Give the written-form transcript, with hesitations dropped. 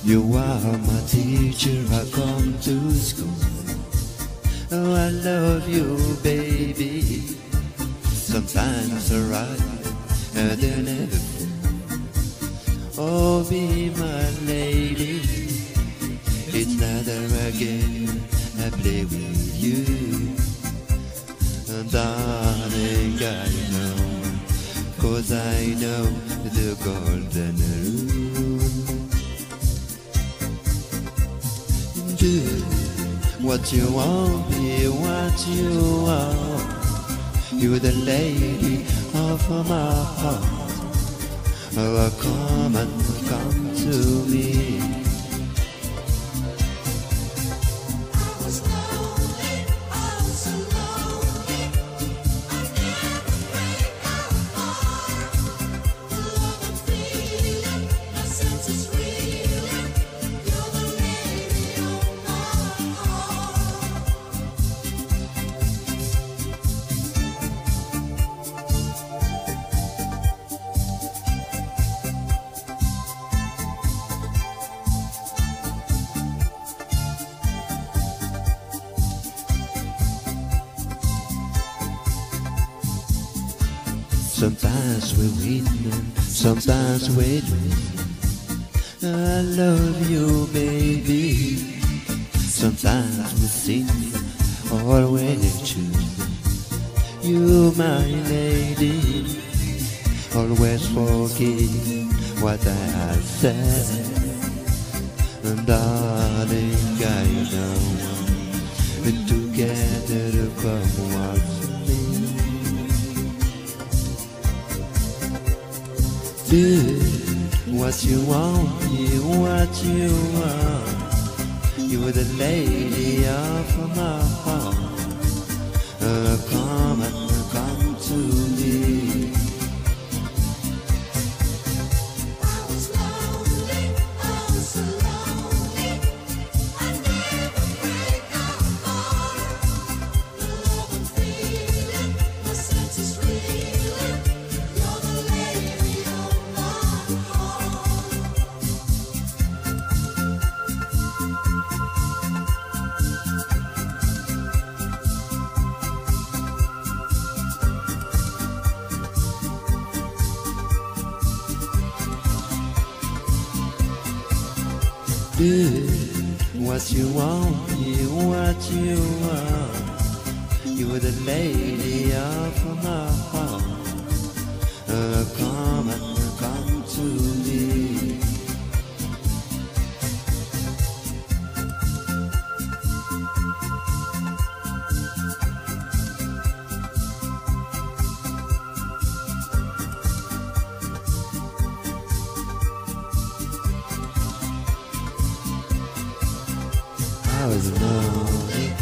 You are my teacher, I come to school. Oh, I love you, baby. Sometimes I right, then never fool. Oh, be my lady. It's neither a game I play with you. Darling, I know, 'cause I know the golden rule. Do what you want, be what you want. You're the lady of my heart. Oh, come and come to me. Sometimes we win, sometimes we lose. I love you, baby. Sometimes we sin, always choose you, my lady. Always forgive what I have said. And darling, I know we're together to come once. Do what you want, be what you want. You're the lady of my heart. Come and come to me. I was lonely, I was so lonely. I never break apart. The love I'm feeling, my sense is reeling. You're the lady of my heart. Do what you want, be what you want. You're the lady of my heart. Come and come to me. I was lonely,